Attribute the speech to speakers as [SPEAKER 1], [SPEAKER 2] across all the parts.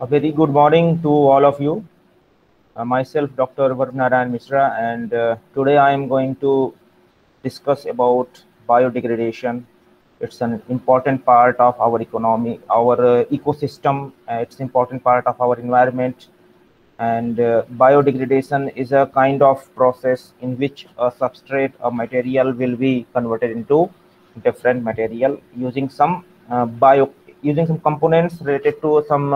[SPEAKER 1] A very good morning to all of you. Myself, Dr. Varnarayan Mishra, and today I am going to discuss about biodegradation. It's an important part of our economy, our ecosystem. It's important part of our environment, and biodegradation is a kind of process in which a substrate, a material, will be converted into different material using some using some components related to some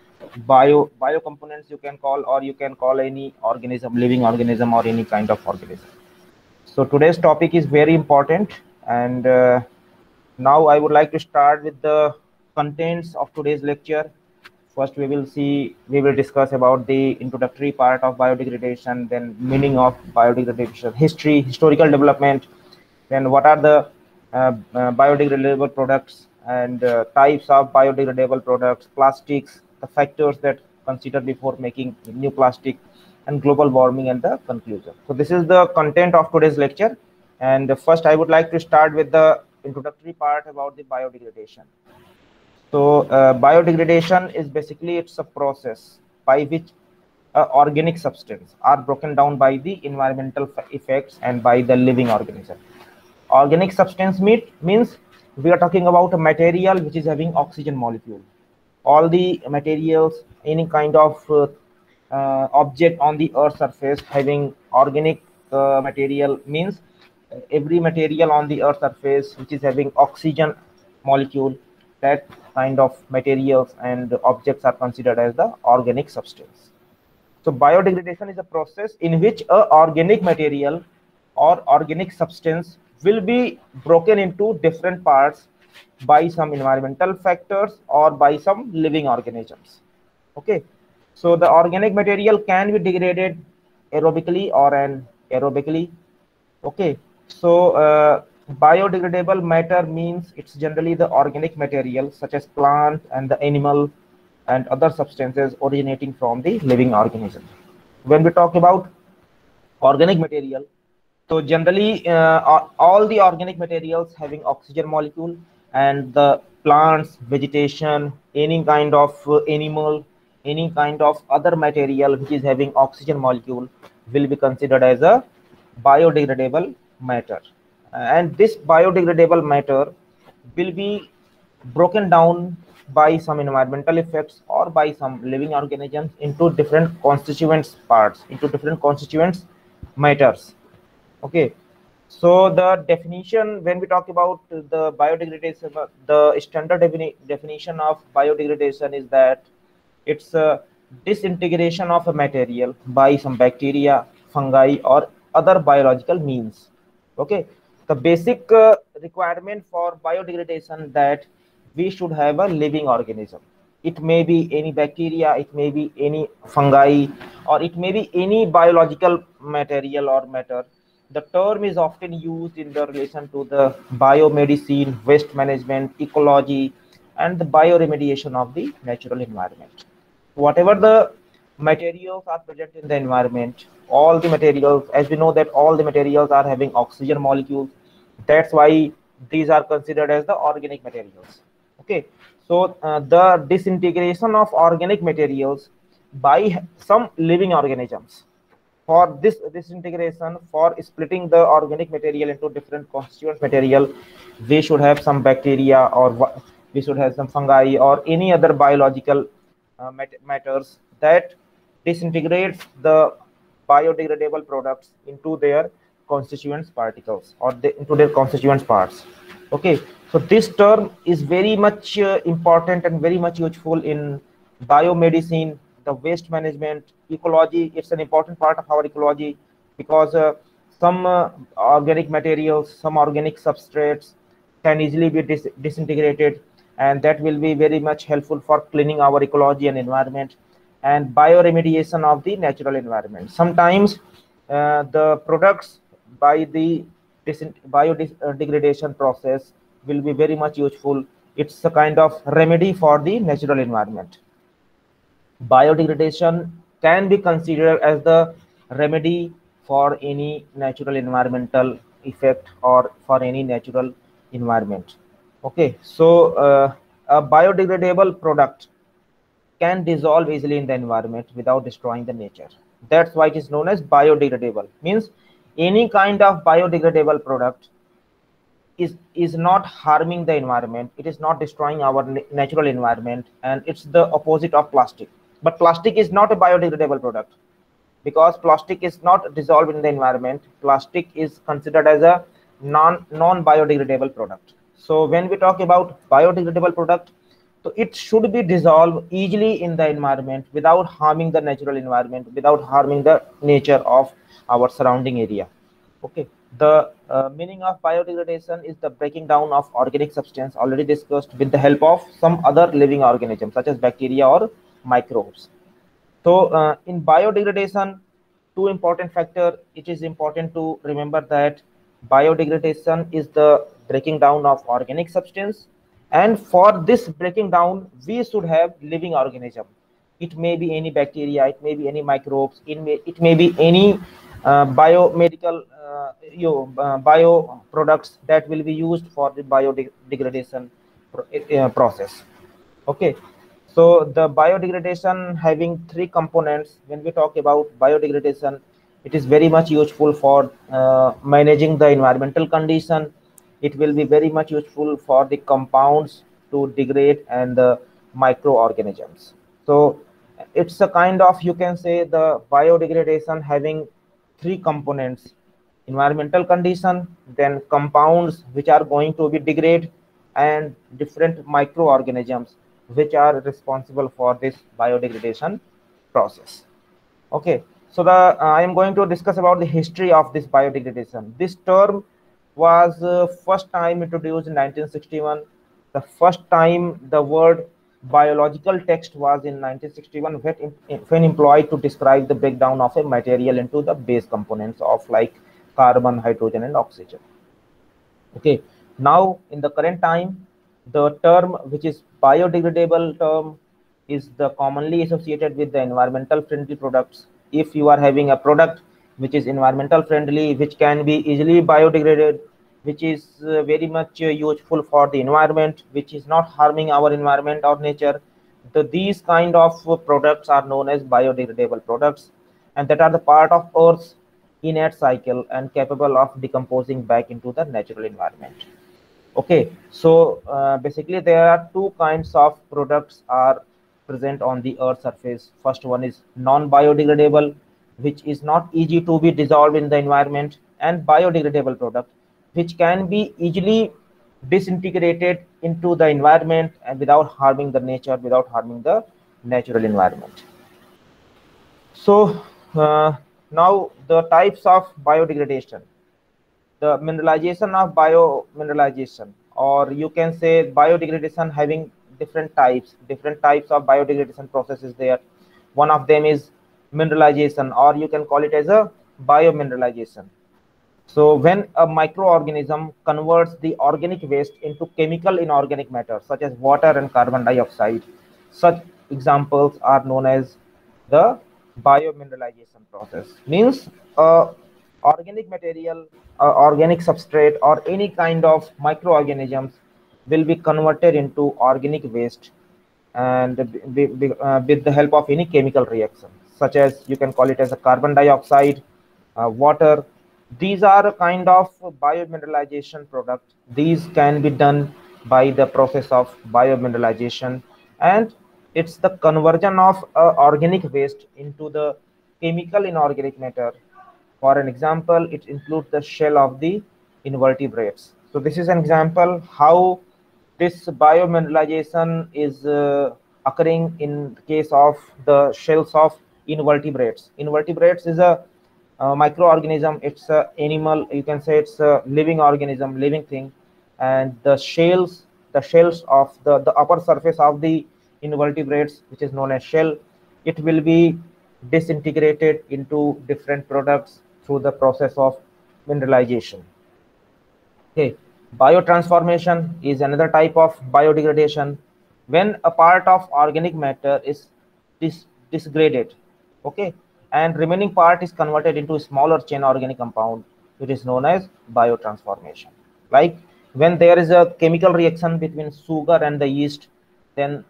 [SPEAKER 1] bio components you can call, or you can call any organism, living organism, or any kind of organism. So today's topic is very important, and now I would like to start with the contents of today's lecture. First, we will discuss about the introductory part of biodegradation, then meaning of biodegradation, historical development, then what are the biodegradable products and types of biodegradable products, plastics, the factors that consider before making new plastic, and global warming, and the conclusion. So this is the content of today's lecture. And first, I would like to start with the introductory part about the biodegradation. So biodegradation is basically it's a process by which organic substance are broken down by the environmental effects and by the living organism. Organic substance means we are talking about a material which is having oxygen molecule. All the materials, any kind of object on the earth surface having organic material means every material on the earth surface which is having oxygen molecule, that kind of materials and objects are considered as the organic substance. So biodegradation is a process in which a organic material or organic substance will be broken into different parts by some environmental factors or by some living organisms. Okay, so the organic material can be degraded aerobically or anaerobically. Okay, so biodegradable matter means it's generally the organic material such as plant and the animal and other substances originating from the living organism. When we talk about organic material, so generally all the organic materials having oxygen molecule, and the plants, vegetation, any kind of animal, any kind of other material which is having oxygen molecule will be considered as a biodegradable matter. And this biodegradable matter will be broken down by some environmental effects or by some living organisms into different constituents parts, into different constituents matters. Okay, so the definition, when we talk about the biodegradation, the standard definition of biodegradation is that it's a disintegration of a material by some bacteria, fungi, or other biological means. Okay, the basic requirement for biodegradation that we should have a living organism. It may be any bacteria, it may be any fungi, or it may be any biological material or matter. The term is often used in the relation to the biomedicine, waste management, ecology, and the bioremediation of the natural environment. Whatever the materials are present in the environment, all the materials, as we know that all the materials are having oxygen molecules, that's why these are considered as the organic materials. Okay, so the disintegration of organic materials by some living organisms, for this disintegration, for splitting the organic material into different constituent material, we should have some bacteria, or we should have some fungi or any other biological matters that disintegrates the biodegradable products into their constituents particles, or into their constituents parts. Okay, so this term is very much important and very much useful in biomedicine, the waste management, ecology. It's an important part of our ecology because some organic materials, some organic substrates can easily be disintegrated, and that will be very much helpful for cleaning our ecology and environment and bioremediation of the natural environment. Sometimes the products by the biodegradation process will be very much useful. It's a kind of remedy for the natural environment. Biodegradation can be considered as the remedy for any natural environmental effect or for any natural environment. Okay, so a biodegradable product can dissolve easily in the environment without destroying the nature. That's why it is known as biodegradable. Means any kind of biodegradable product is not harming the environment, it is not destroying our natural environment, and it's the opposite of plastic. But plastic is not a biodegradable product, because plastic is not dissolved in the environment. Plastic is considered as a non biodegradable product. So when we talk about biodegradable product, so it should be dissolved easily in the environment without harming the natural environment, without harming the nature of our surrounding area. Okay, the meaning of biodegradation is the breaking down of organic substance already discussed with the help of some other living organisms such as bacteria or microbes. So in biodegradation, two important factor, it is important to remember that biodegradation is the breaking down of organic substance, and for this breaking down we should have living organism. It may be any bacteria, it may be any microbes, it may be any biomedical bio products that will be used for the biodegradation process. Okay, so the biodegradation having three components. When we talk about biodegradation, it is very much useful for managing the environmental condition. It will be very much useful for the compounds to degrade and the microorganisms. So it's a kind of, you can say, the biodegradation having three components: environmental condition, then compounds which are going to be degrade, and different microorganisms which are responsible for this biodegradation process. Okay, so I am going to discuss about the history of this biodegradation. This term was first time introduced in 1961. The first time the word biological text was in 1961 when employed to describe the breakdown of a material into the base components of like carbon, hydrogen, and oxygen. Okay, now in the current time, the term which is biodegradable term is the commonly associated with the environmental friendly products. If you are having a product which is environmental friendly, which can be easily biodegraded, which is very much useful for the environment, which is not harming our environment or nature, these kind of products are known as biodegradable products, and that are the part of Earth's innate cycle and capable of decomposing back into the natural environment. Okay, so basically there are two kinds of products are present on the earth surface. First one is non-biodegradable, which is not easy to be dissolved in the environment, and biodegradable product which can be easily disintegrated into the environment and without harming the nature, without harming the natural environment. So now the types of biodegradation. The mineralization of biomineralization, or you can say biodegradation having different types of biodegradation processes there. One of them is mineralization, or you can call it as a biomineralization. So when a microorganism converts the organic waste into chemical inorganic matter such as water and carbon dioxide, such examples are known as the biomineralization process. Means organic material, organic substrate, or any kind of microorganisms will be converted into organic waste, and with the help of any chemical reaction, such as you can call it as a carbon dioxide, water. These are a kind of biomineralization product. These can be done by the process of biomineralization, and it's the conversion of organic waste into the chemical inorganic matter. For an example, it includes the shell of the invertebrates. So this is an example how this biomineralization is occurring in case of the shells of invertebrates. Invertebrates is a microorganism. It's a animal. You can say it's a living organism, living thing, and the shells of the upper surface of the invertebrates, which is known as shell, it will be disintegrated into different products through the process of mineralization. Okay, biotransformation is another type of biodegradation, when a part of organic matter is disgraded, okay, and remaining part is converted into a smaller chain organic compound. It is known as biotransformation. Like when there is a chemical reaction between sugar and the yeast, then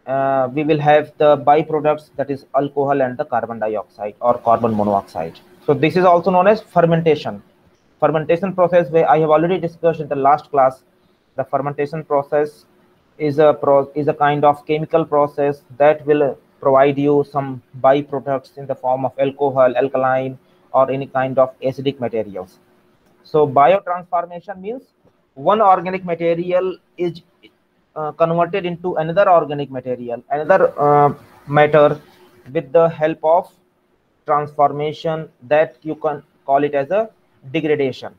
[SPEAKER 1] we will have the byproducts, that is alcohol and the carbon dioxide or carbon monoxide. So this is also known as fermentation. Fermentation process, where I have already discussed in the last class. The fermentation process is a kind of chemical process that will provide you some byproducts in the form of alcohol, alkaline, or any kind of acidic materials. So biotransformation means one organic material is converted into another organic material, another matter, with the help of transformation, that you can call it as a degradation.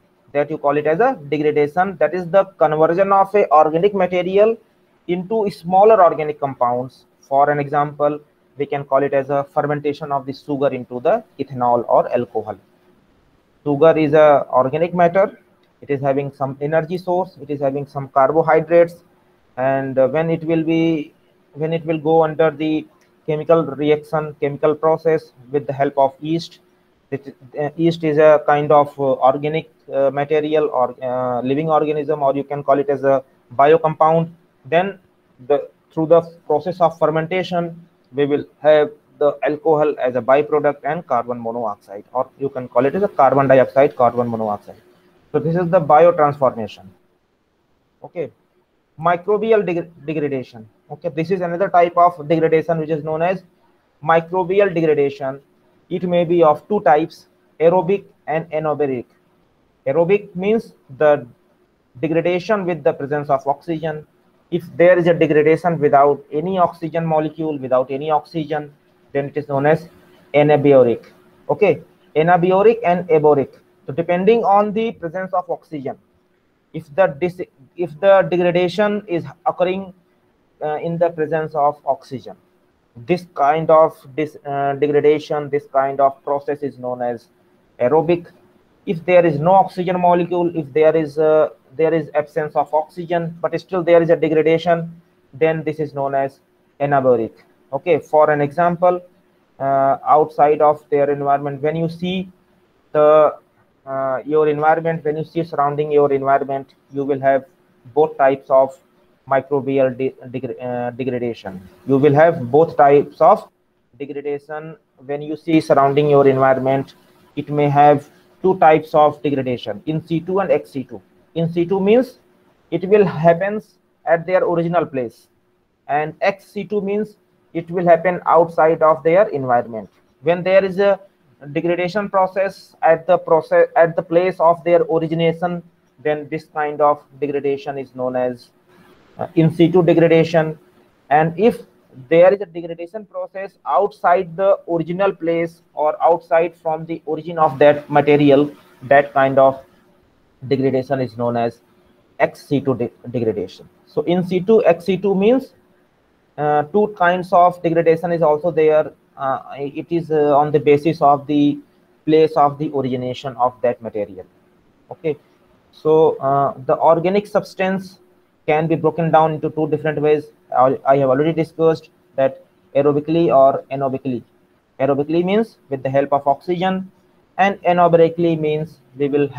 [SPEAKER 1] That is the conversion of a organic material into smaller organic compounds. For an example, we can call it as a fermentation of the sugar into the ethanol or alcohol. Sugar is a organic matter. It is having some energy source. It is having some carbohydrates, and when it will go under the chemical reaction, chemical process with the help of yeast. Yeast is a kind of organic material or living organism, or you can call it as a biocompound. Then through the process of fermentation, we will have the alcohol as a byproduct and carbon monoxide, or you can call it as a carbon dioxide, carbon monoxide. So this is the biotransformation. Okay. Microbial degradation. Okay, this is another type of degradation which is known as microbial degradation. It may be of two types, aerobic and anaerobic. Aerobic means the degradation with the presence of oxygen. If there is a degradation without any oxygen molecule, without any oxygen, then it is known as anaerobic. Okay, anaerobic and aerobic. So depending on the presence of oxygen, if the degradation is occurring in the presence of oxygen, this kind of degradation, this kind of process is known as aerobic. If there is no oxygen molecule, if there is absence of oxygen but still there is a degradation, then this is known as anaerobic. Okay, for an example, outside of their environment, when you see your environment, when you see surrounding your environment, you will have both types of microbial degradation. You will have both types of degradation. When you see surrounding your environment, it may have two types of degradation, in situ and ex situ. In situ means it will happen at their original place, and ex situ means it will happen outside of their environment. When there is a degradation process at the place of their origination, then this kind of degradation is known as in situ degradation. And if there is a degradation process outside the original place or outside from the origin of that material, that kind of degradation is known as ex situ degradation. So in situ, ex situ means two kinds of degradation is also there. It is on the basis of the place of the origination of that material. Okay, so the organic substance can be broken down into two different ways. I have already discussed that aerobically or anaerobically. Aerobically means with the help of oxygen, and anaerobically means we will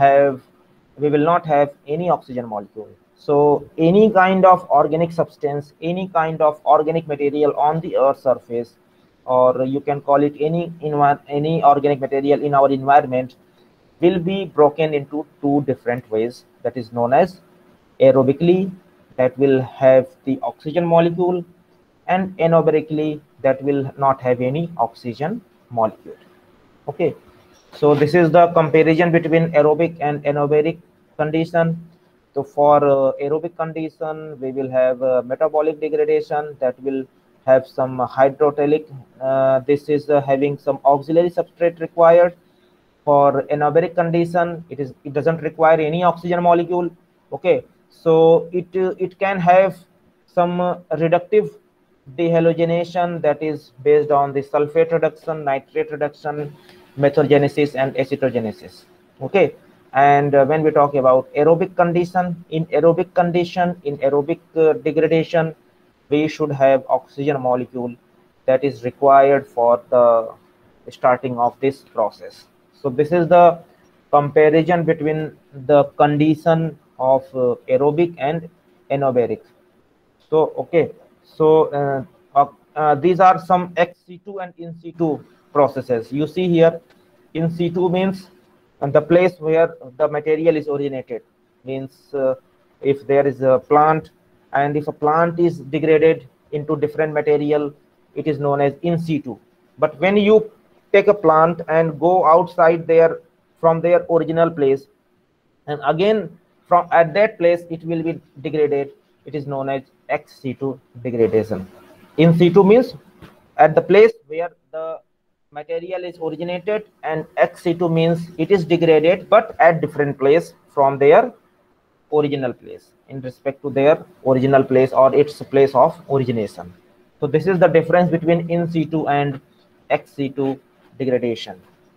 [SPEAKER 1] not have any oxygen molecule. So any kind of organic substance, any kind of organic material on the earth's surface, or you can call it any organic material in our environment, will be broken into two different ways. That is known as aerobically, that will have the oxygen molecule, and anaerobically, that will not have any oxygen molecule. Okay, so this is the comparison between aerobic and anaerobic condition. So for aerobic condition, we will have metabolic degradation that will have some hydrotelic. This is having some auxiliary substrate required. For anaerobic condition, it doesn't require any oxygen molecule. Okay, so it can have some reductive dehalogenation that is based on the sulfate reduction, nitrate reduction, methogenesis, and acetogenesis. Okay, and when we talk about aerobic condition, in aerobic degradation, we should have oxygen molecule that is required for the starting of this process. So this is the comparison between the condition of aerobic and anaerobic. So okay, so These are some ex situ and in situ processes. You see here, in situ means the place where the material is originated. Means if there is a plant, and if a plant is degraded into different material, it is known as in situ. But when you take a plant and go outside there from their original place, and again from at that place it will be degraded, it is known as ex situ degradation. In situ means at the place where the material is originated, and ex situ means it is degraded but at different place from their original place, in respect to their original place or its place of origination. So this is the difference between in situ and ex situ degradation.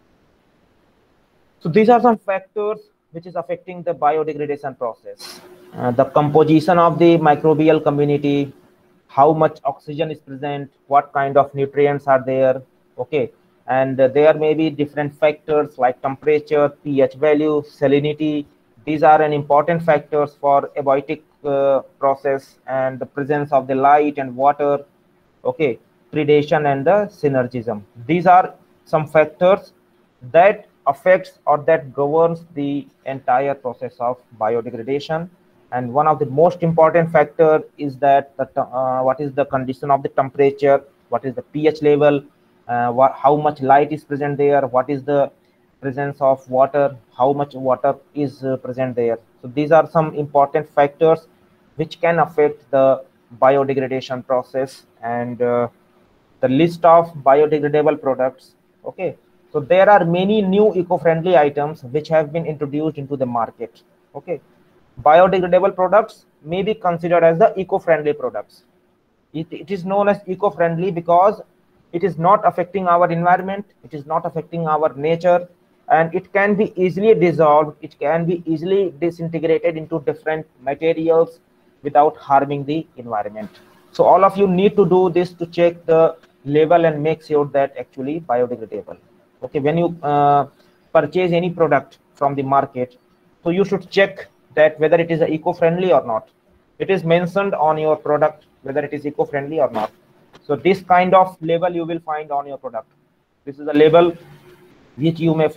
[SPEAKER 1] So these are some factors which is affecting the biodegradation process. The composition of the microbial community, how much oxygen is present, what kind of nutrients are there, okay. And there may be different factors like temperature, pH value, salinity. These are an important factors for abiotic process, and the presence of the light and water, okay, predation and the synergism. These are some factors that affects or that governs the entire process of biodegradation. And one of the most important factor is that what is the condition of the temperature, what is the pH level, how much light is present there, what is the presence of water, how much water is present there. So these are some important factors which can affect the biodegradation process. And the list of biodegradable products, okay. So there are many new eco-friendly items which have been introduced into the market, okay. Biodegradable products may be considered as the eco-friendly products. It is known as eco-friendly because it is not affecting our environment, it is not affecting our nature, and it can be easily dissolved, it can be easily disintegrated into different materials without harming the environment. So all of you need to do this to check the label and make sure that actually biodegradable. Okay, when you purchase any product from the market, so you should check that whether it is eco-friendly or not. It is mentioned on your product whether it is eco-friendly or not. So this kind of label you will find on your product. This is a label which you may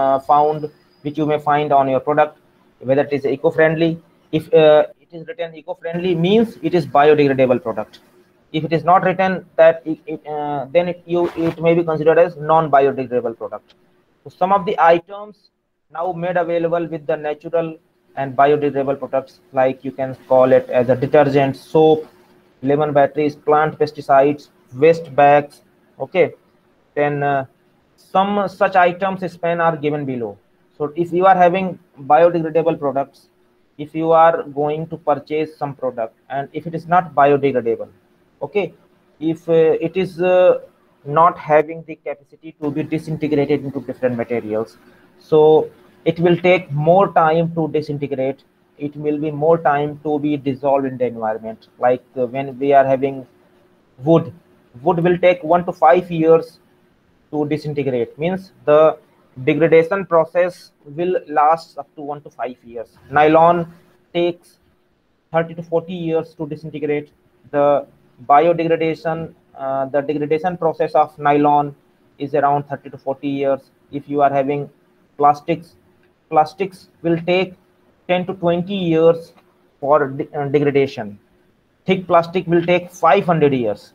[SPEAKER 1] which you may find on your product, whether it is eco-friendly. If it is written eco-friendly, means it is biodegradable product. If it is not written that, then it may be considered as non-biodegradable product. So some of the items now made available with the natural and biodegradable products, like you can call it as a detergent, soap, lemon batteries, plant pesticides, waste bags, okay. Then some such items span are given below. So if you are having biodegradable products, if you are going to purchase some product and if it is not biodegradable, okay, if it is not having the capacity to be disintegrated into different materials, so it will take more time to disintegrate, it will be more time to be dissolved in the environment. Like when we are having wood, wood will take 1 to 5 years to disintegrate, means the degradation process will last up to 1 to 5 years. Nylon takes 30 to 40 years to disintegrate. The biodegradation, the degradation process of nylon is around 30 to 40 years. If you are having plastics, plastics will take 10 to 20 years for degradation. Thick plastic will take 500 years.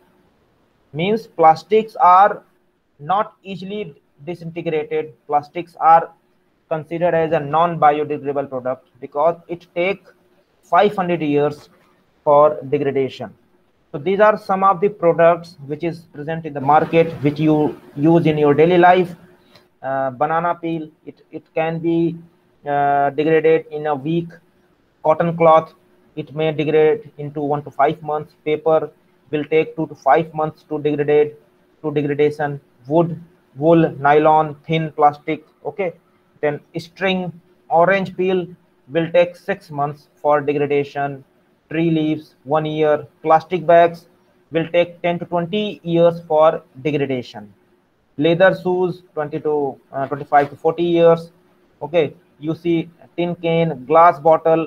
[SPEAKER 1] Means plastics are not easily disintegrated. Plastics are considered as a non-biodegradable product because it takes 500 years for degradation. So these are some of the products which is present in the market which you use in your daily life. Banana peel, it can be degraded in a week. Cotton cloth, it may degrade into 1 to 5 months. Paper will take 2 to 5 months to degrade, to degradation. Wood, wool, nylon, thin plastic, okay. Then string, orange peel will take 6 months for degradation. Tree leaves 1 year. Plastic bags will take 10 to 20 years for degradation. Leather shoes 20 to 25 to 40 years, okay. You see tin can,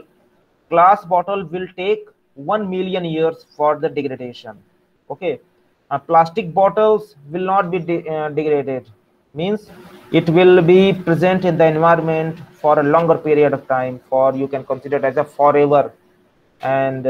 [SPEAKER 1] glass bottle will take 1 million years for the degradation, okay. Plastic bottles will not be degraded, means it will be present in the environment for a longer period of time, for you can consider it as a forever. And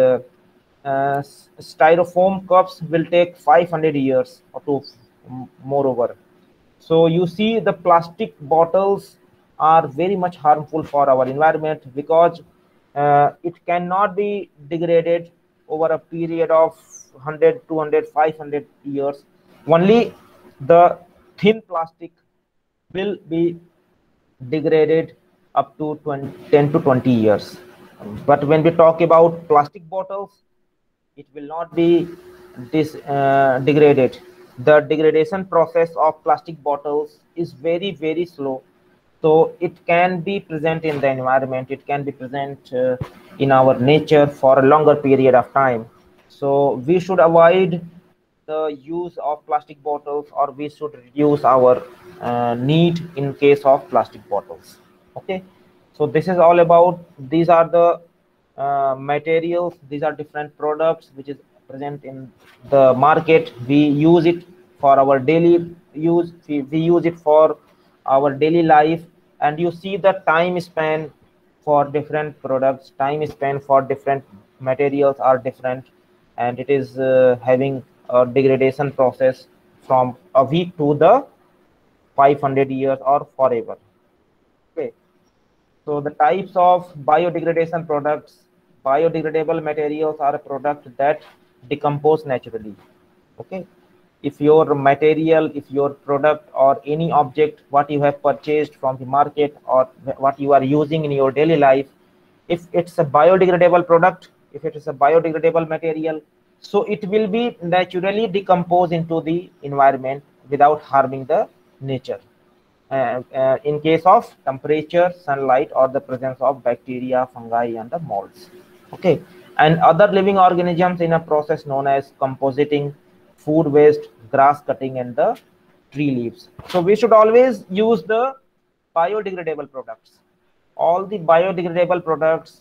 [SPEAKER 1] styrofoam cups will take 500 years or to moreover. So you see the plastic bottles are very much harmful for our environment because it cannot be degraded over a period of 100, 200, 500 years. Only the thin plastic will be degraded up to 10 to 20 years. But when we talk about plastic bottles, it will not be degraded. The degradation process of plastic bottles is very, very slow. So it can be present in the environment, it can be present in our nature for a longer period of time. So we should avoid the use of plastic bottles, or we should reduce our need in case of plastic bottles. Okay, so this is all about, these are the materials, these are different products which is present in the market. We use it for our daily use, we use it for our daily life. And you see the time span for different products, time span for different materials are different, and it is having a degradation process from a week to the 500 years or forever. Okay, so the types of biodegradation products, biodegradable materials are a product that decompose naturally. Okay, if your material, if your product or any object what you have purchased from the market or what you are using in your daily life, if it's a biodegradable product, if it is a biodegradable material, so it will be naturally decompose into the environment without harming the nature, in case of temperature, sunlight, or the presence of bacteria, fungi, and the molds. Okay, and other living organisms in a process known as compositing, food waste, grass cutting, and the tree leaves. So we should always use the biodegradable products. All the biodegradable products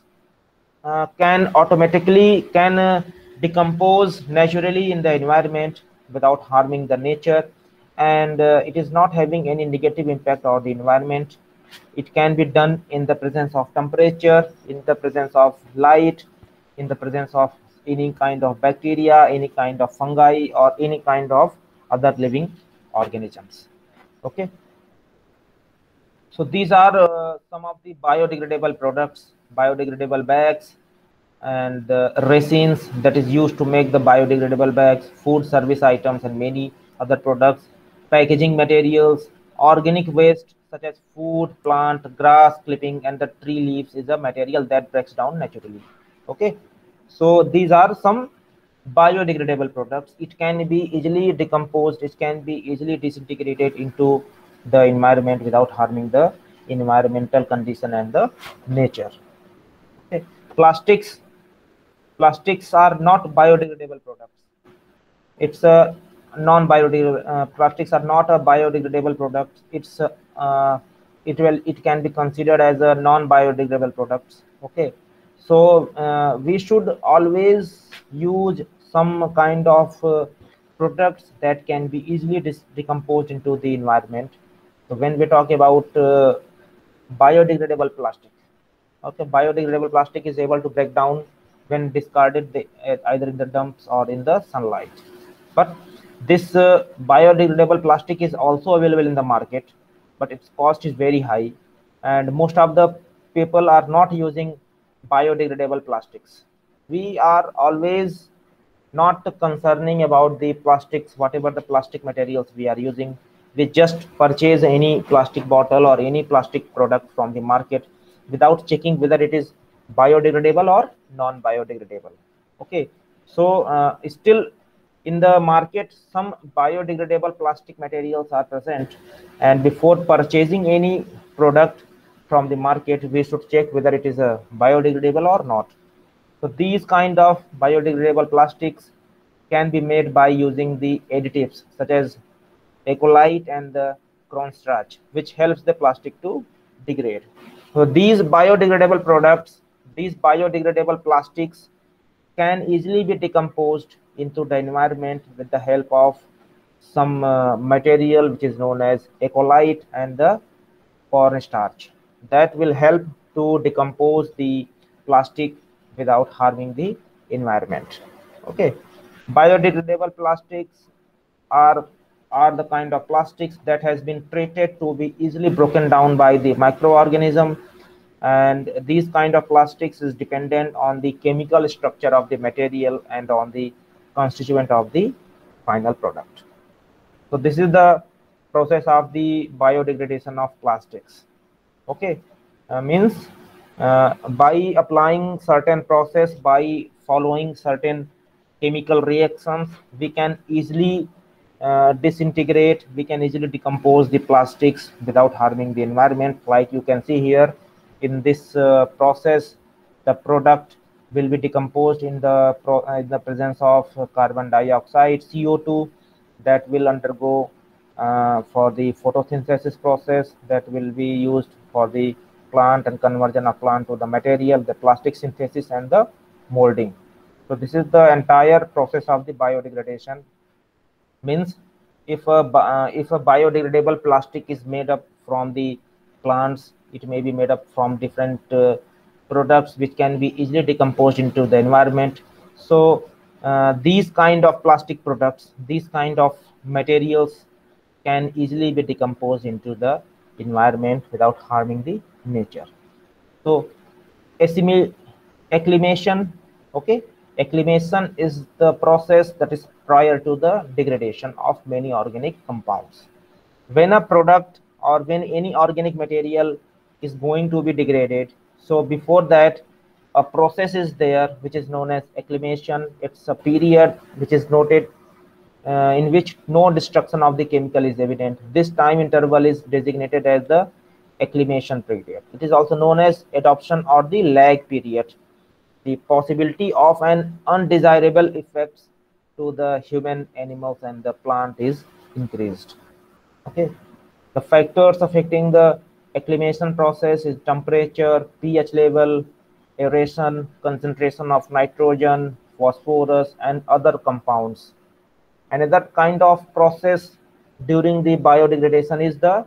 [SPEAKER 1] can decompose naturally in the environment without harming the nature, and it is not having any negative impact on the environment. It can be done in the presence of temperature, in the presence of light, in the presence of any kind of bacteria, any kind of fungi, or any kind of other living organisms. Okay, so these are some of the biodegradable products: biodegradable bags, and resins that is used to make the biodegradable bags, food service items, and many other products, packaging materials, organic waste such as food, plant, grass clipping, and the tree leaves is a material that breaks down naturally. Okay, so these are some biodegradable products. It can be easily decomposed, it can be easily disintegrated into the environment without harming the environmental condition and the nature. Okay. Plastics are not biodegradable products. It's a non-biodegradable. Plastics are not a biodegradable product. It can be considered as a non-biodegradable products. Okay, so we should always use some kind of products that can be easily decomposed into the environment. So when we talk about biodegradable plastic, okay, biodegradable plastic is able to break down when discarded either in the dumps or in the sunlight. But this biodegradable plastic is also available in the market, but its cost is very high, and most of the people are not using biodegradable plastics. We are always not concerning about the plastics, whatever the plastic materials we are using. We just purchase any plastic bottle or any plastic product from the market without checking whether it is biodegradable or non-biodegradable. Okay, so still in the market some biodegradable plastic materials are present, and before purchasing any product from the market we should check whether it is a biodegradable or not. So these kind of biodegradable plastics can be made by using the additives such as Ecolite and the cornstarch, which helps the plastic to degrade. So these biodegradable products, these biodegradable plastics can easily be decomposed into the environment with the help of some material which is known as echolite and the cornstarch. That will help to decompose the plastic without harming the environment. Okay, biodegradable plastics are are the kind of plastics that has been treated to be easily broken down by the microorganism, and these kind of plastics is dependent on the chemical structure of the material and on the constituent of the final product. So this is the process of the biodegradation of plastics. Okay, means by applying certain process, by following certain chemical reactions, we can easily disintegrate, we can easily decompose the plastics without harming the environment. Like you can see here in this process, the product will be decomposed in the presence of carbon dioxide, CO2, that will undergo for the photosynthesis process, that will be used for the plant and conversion of plant to the material, the plastic synthesis and the molding. So this is the entire process of the biodegradation. Means if a biodegradable plastic is made up from the plants, it may be made up from different products which can be easily decomposed into the environment. So these kind of plastic products, these kind of materials can easily be decomposed into the environment without harming the nature. So acclimation, okay, acclimation is the process that is prior to the degradation of many organic compounds. When a product or when any organic material is going to be degraded, so before that a process is there which is known as acclimation. It's a period which is noted in which no destruction of the chemical is evident. This time interval is designated as the acclimation period. It is also known as adoption or the lag period. The possibility of an undesirable effects to the human, animals and the plant is increased. Okay, the factors affecting the acclimation process is temperature, pH level, aeration, concentration of nitrogen, phosphorus and other compounds. Another kind of process during the biodegradation is the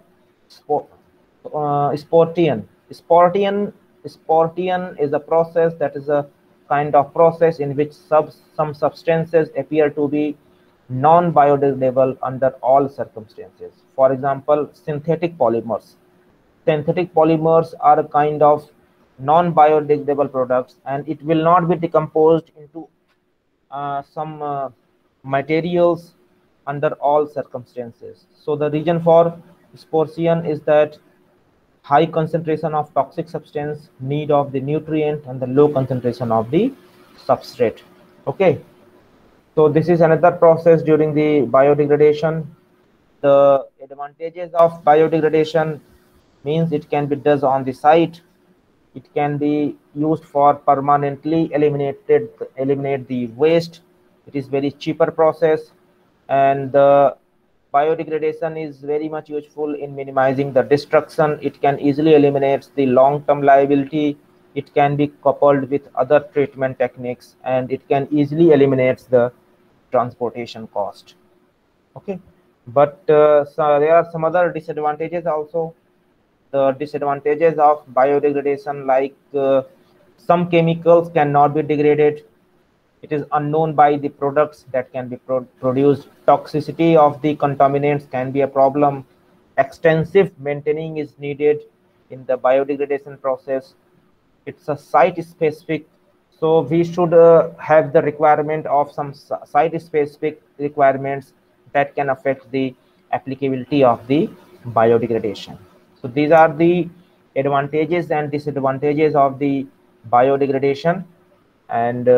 [SPEAKER 1] Sportian. Sportian is a process that is a kind of process in which some substances appear to be non-biodegradable under all circumstances. For example, synthetic polymers. Synthetic polymers are a kind of non-biodegradable products, and it will not be decomposed into some materials under all circumstances. So the reason for sportian is that high concentration of toxic substance, need of the nutrient and the low concentration of the substrate. Okay, so this is another process during the biodegradation. The advantages of biodegradation means it can be done on the site. It can be used for permanently eliminate the waste. It is very cheaper process, and the biodegradation is very much useful in minimizing the destruction. It can easily eliminate the long-term liability. It can be coupled with other treatment techniques, and it can easily eliminate the transportation cost. Okay, but so there are some other disadvantages also. The disadvantages of biodegradation, like some chemicals cannot be degraded. It is unknown by the products that can be produced. Toxicity of the contaminants can be a problem. Extensive maintaining is needed in the biodegradation process. It's a site specific, so we should have the requirement of some site specific requirements that can affect the applicability of the biodegradation. So these are the advantages and disadvantages of the biodegradation. And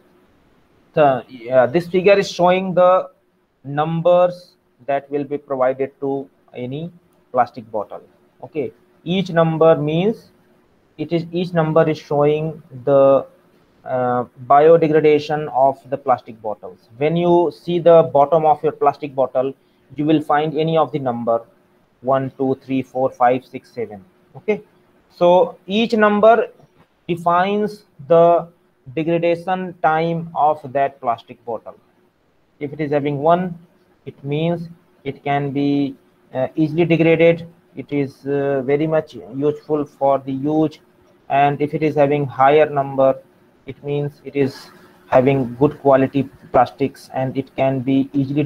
[SPEAKER 1] this figure is showing the numbers that will be provided to any plastic bottle. Okay, each number means each number is showing the biodegradation of the plastic bottles. When you see the bottom of your plastic bottle, you will find any of the number 1 2 3 4 5 6 7. Okay, so each number defines the degradation time of that plastic bottle. If it is having 1, it means it can be easily degraded. It is very much useful for the use. And if it is having higher number, it means it is having good quality plastics, and it can be easily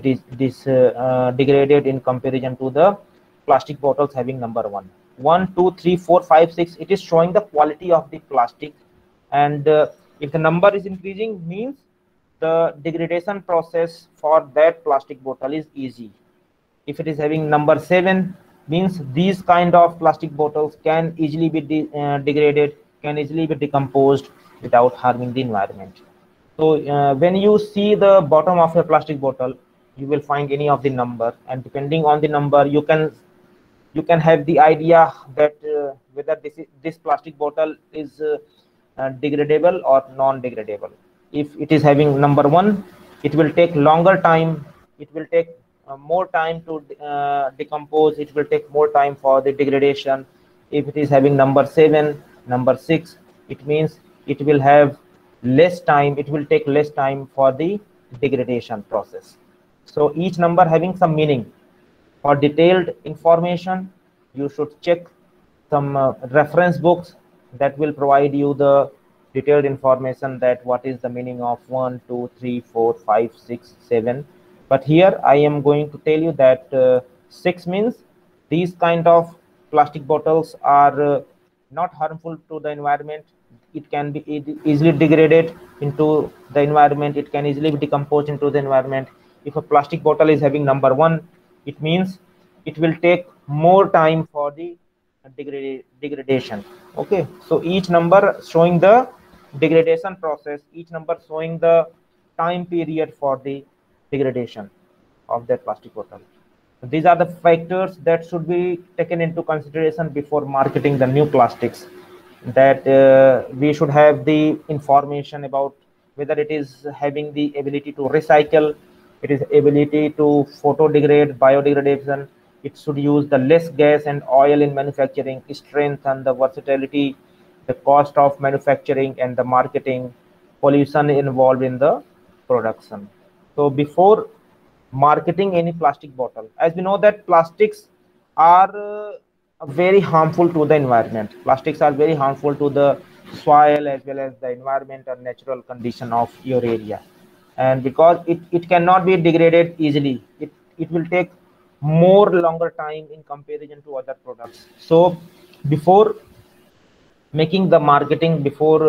[SPEAKER 1] degraded in comparison to the plastic bottles having number 1. 1, 2, 3, 4, 5, 6. It is showing the quality of the plastic, and if the number is increasing, means the degradation process for that plastic bottle is easy. If it is having number 7, means these kind of plastic bottles can easily be degraded, can easily be decomposed without harming the environment. So when you see the bottom of a plastic bottle, you will find any of the number, and depending on the number, you can have the idea that whether this plastic bottle is degradable or non-degradable. If it is having number 1, it will take longer time, it will take more time to decompose, it will take more time for the degradation. If it is having number 7, number 6, it means it will have less time, it will take less time for the degradation process. So each number having some meaning. For detailed information, you should check some reference books that will provide you the detailed information that what is the meaning of 1, 2, 3, 4, 5, 6, 7. But here I am going to tell you that 6 means these kind of plastic bottles are not harmful to the environment. It can be easily degraded into the environment. It can easily be decomposed into the environment. If a plastic bottle is having number 1, it means it will take more time for the degradation. Okay, so each number showing the degradation process, each number showing the time period for the degradation of that plastic bottle. These are the factors that should be taken into consideration before marketing the new plastics, that we should have the information about whether it is having the ability to recycle, it is ability to photo degrade, biodegradation, it should use the less gas and oil in manufacturing, strength and the versatility, the cost of manufacturing and the marketing, pollution involved in the production. So before marketing any plastic bottle, as we know that plastics are very harmful to the environment. Plastics are very harmful to the soil as well as the environment and natural condition of your area. And because it cannot be degraded easily, it will take more longer time in comparison to other products. So before making the marketing, before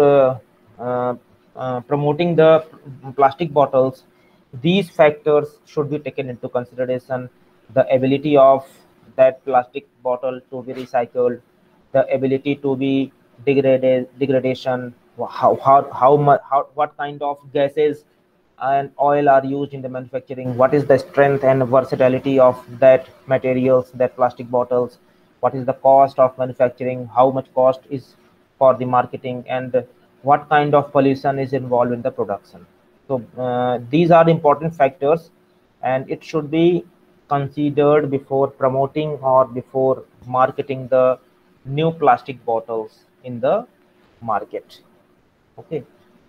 [SPEAKER 1] promoting the plastic bottles, these factors should be taken into consideration: the ability of that plastic bottle to be recycled, the ability to be degradation, how much, what kind of gases and oil are used in the manufacturing, what is the strength and versatility of that materials, that plastic bottles, what is the cost of manufacturing, how much cost is for the marketing, and what kind of pollution is involved in the production. So these are the important factors, and it should be considered before promoting or before marketing the new plastic bottles in the market. Okay,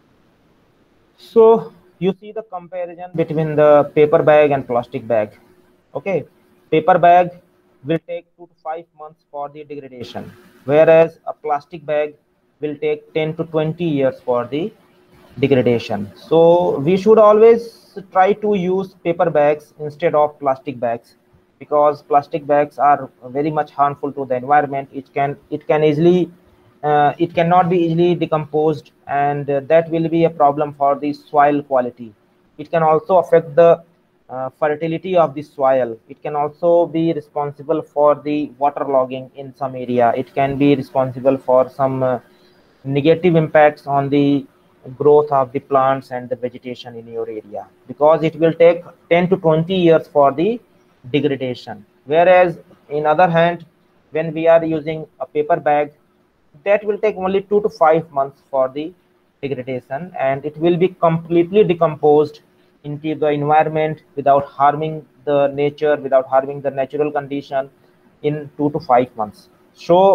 [SPEAKER 1] so you see the comparison between the paper bag and plastic bag. Okay, paper bag will take 2 to 5 months for the degradation, whereas a plastic bag will take 10 to 20 years for the degradation. So we should always try to use paper bags instead of plastic bags, because plastic bags are very much harmful to the environment. It can easily it cannot be easily decomposed, and that will be a problem for the soil quality. It can also affect the fertility of the soil. It can also be responsible for the waterlogging in some area. It can be responsible for some negative impacts on the growth of the plants and the vegetation in your area, because it will take 10 to 20 years for the degradation. Whereas in other hand, when we are using a paper bag, that will take only 2 to 5 months for the degradation, and it will be completely decomposed into the environment without harming the nature, without harming the natural condition in 2 to 5 months. So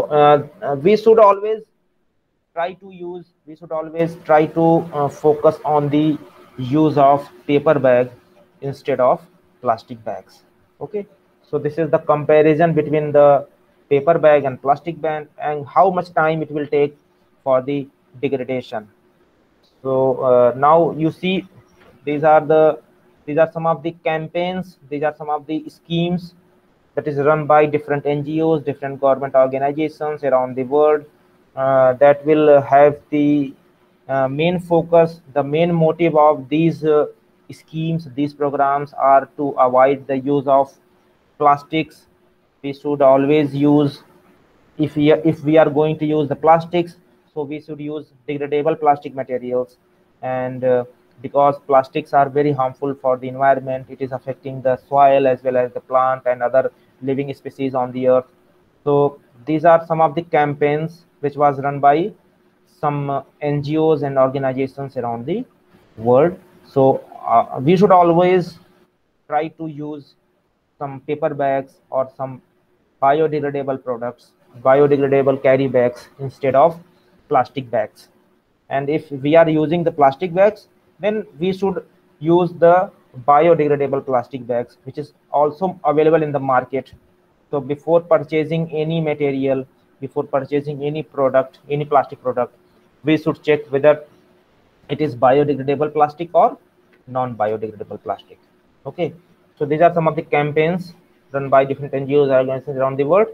[SPEAKER 1] we should always try to focus on the use of paper bag instead of plastic bags. Okay, so this is the comparison between the paper bag and plastic bag and how much time it will take for the degradation. So now you see these are some of the campaigns, these are some of the schemes that is run by different NGOs, different government organizations around the world, that will have the main focus, the main motive of these schemes, these programs are to avoid the use of plastics. We should always use, if we are going to use the plastics, so we should use degradable plastic materials. And because plastics are very harmful for the environment, it is affecting the soil as well as the plant and other living species on the earth. So these are some of the campaigns which was run by some NGOs and organizations around the world. So we should always try to use some paper bags or some biodegradable products, biodegradable carry bags instead of plastic bags. And if we are using the plastic bags, then we should use the biodegradable plastic bags, which is also available in the market. So before purchasing any material, before purchasing any product, any plastic product, we should check whether it is biodegradable plastic or non-biodegradable plastic. Okay, so these are some of the campaigns run by different NGOs organizations around the world.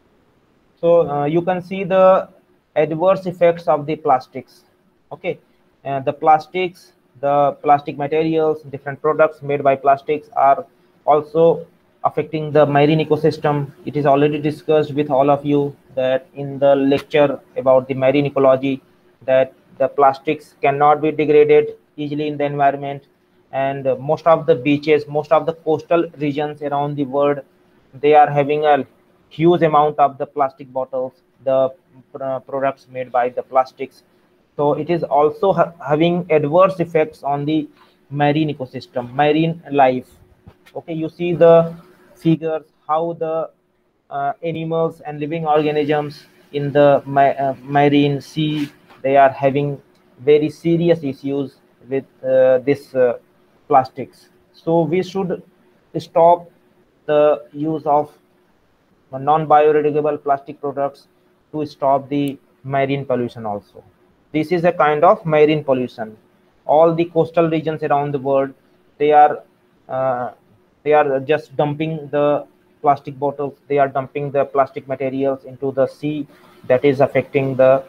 [SPEAKER 1] So you can see the adverse effects of the plastics. Okay, the plastics, the plastic materials, different products made by plastics are also affecting the marine ecosystem. It is already discussed with all of you that in the lecture about the marine ecology, that the plastics cannot be degraded easily in the environment, and most of the beaches, most of the coastal regions around the world, they are having a huge amount of the plastic bottles, the products made by the plastics. So it is also having adverse effects on the marine ecosystem, marine life. Okay, you see the figures how the animals and living organisms in the marine sea, they are having very serious issues with this plastics. So we should stop the use of non-biodegradable plastic products to stop the marine pollution also. This is a kind of marine pollution. All the coastal regions around the world, they are uh, just dumping the plastic bottles, they are dumping the plastic materials into the sea. That is affecting the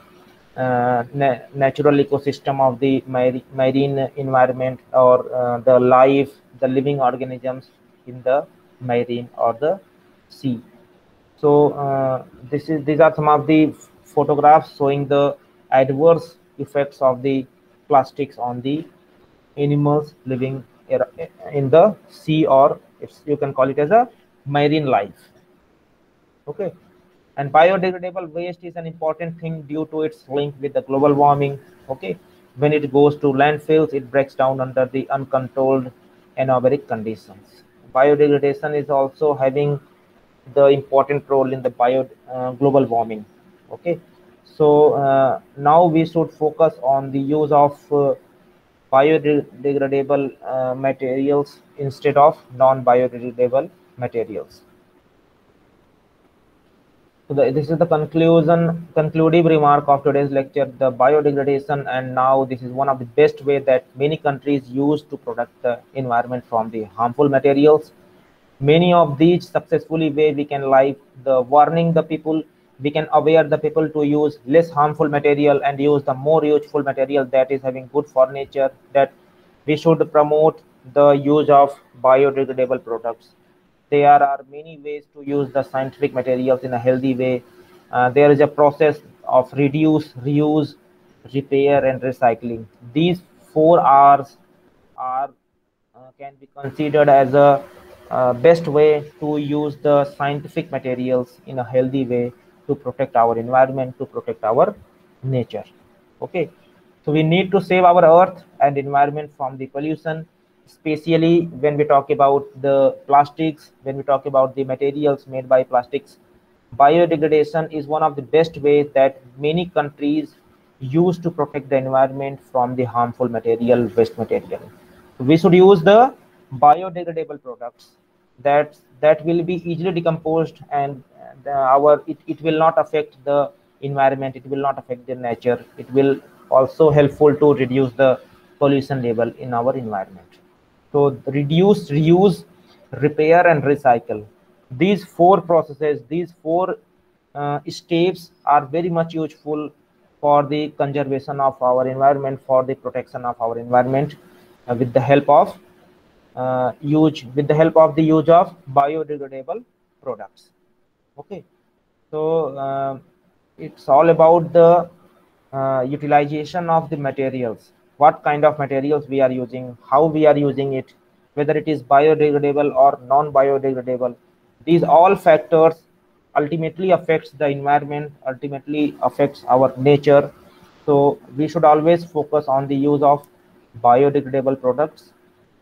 [SPEAKER 1] natural ecosystem of the marine environment, or the life, the living organisms in the marine or the sea. So these are some of the photographs showing the adverse effects of the plastics on the animals living in the sea, or you can call it as a marine life. Okay, and biodegradable waste is an important thing due to its link with the global warming. Okay, when it goes to landfills, it breaks down under the uncontrolled anaerobic conditions. Biodegradation is also having the important role in the global warming. Okay, so now we should focus on the use of biodegradable materials instead of non-biodegradable materials. So this is the conclusive remark of today's lecture, the biodegradation, and now this is one of the best way that many countries use to protect the environment from the harmful materials. Many of these successfully way we can like the warning the people, we can aware the people to use less harmful material and use the more useful material that is having good for nature, that we should promote the use of biodegradable products. There are many ways to use the scientific materials in a healthy way. There is a process of reduce, reuse, repair, and recycling. These 4 R's are can be considered as a best way to use the scientific materials in a healthy way to protect our environment, to protect our nature. Okay, so we need to save our earth and environment from the pollution, especially when we talk about the plastics, when we talk about the materials made by plastics. Biodegradation is one of the best ways that many countries use to protect the environment from the harmful material, waste material. We should use the biodegradable products that will be easily decomposed, and it will not affect the environment, it will not affect the nature, it will also helpful to reduce the pollution level in our environment. So reduce, reuse, repair, and recycle. These four processes, these four steps are very much useful for the conservation of our environment, for the protection of our environment, with the help of the use of biodegradable products. Okay, so it's all about the utilization of the materials, what kind of materials we are using, how we are using it, whether it is biodegradable or non-biodegradable. These all factors ultimately affects the environment, ultimately affects our nature. So we should always focus on the use of biodegradable products,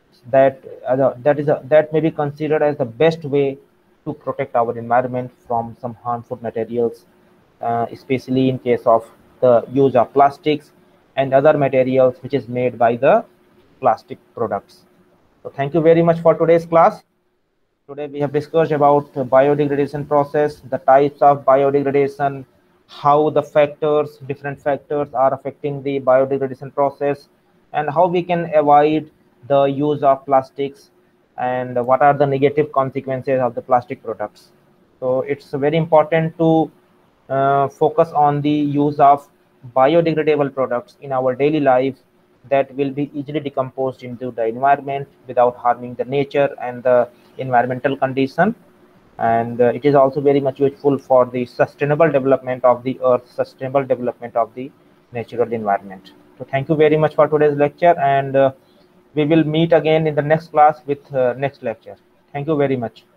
[SPEAKER 1] that may be considered as the best way to protect our environment from some harmful materials, especially in case of the use of plastics and other materials which is made by the plastic products. So thank you very much for today's class. Today we have discussed about the biodegradation process, the types of biodegradation, how the different factors are affecting the biodegradation process, and how we can avoid the use of plastics, and what are the negative consequences of the plastic products. So it's very important to focus on the use of biodegradable products in our daily life, that will be easily decomposed into the environment without harming the nature and the environmental condition. And it is also very much useful for the sustainable development of the earth, sustainable development of the natural environment. So thank you very much for today's lecture, and we will meet again in the next class with next lecture. Thank you very much.